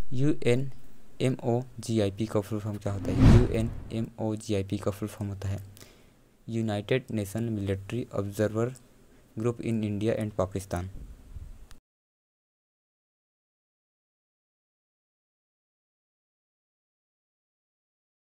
UNMOGIP का full form क्या होता है? UNMOGIP का फुल फॉर्म होता है United Nation military observer group in India and Pakistan.